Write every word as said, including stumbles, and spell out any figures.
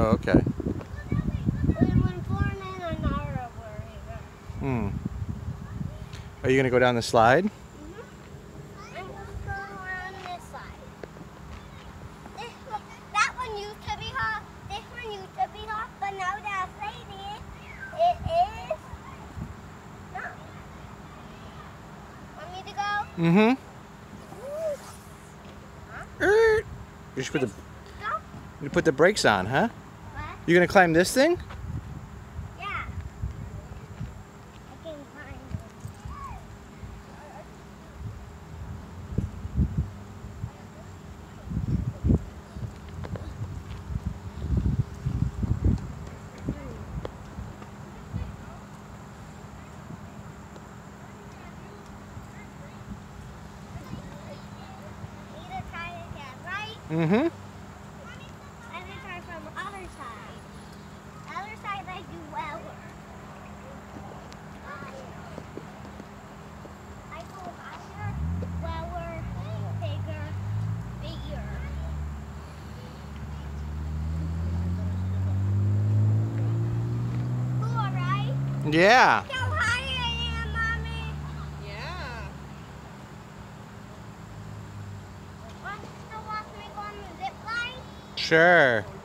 Oh, okay. Hmm. Are you gonna go down the slide? Mm-hmm. I'm just going around this side. This one, that one used to be hot. This one used to be hot, but now that's lady, it is not. Want me to go? Mm-hmm. Huh? You should put the Go? you put the brakes on, huh? What? You gonna climb this thing? Yeah. I can climb it. Need to try it again, right? Mm-hmm. Let me try from the other side. The other side I do lower. I go higher, lower, bigger, bigger. Cool, right? Yeah. Look how high I am, Mommy. Yeah. Want to watch me go on the zip line? Sure.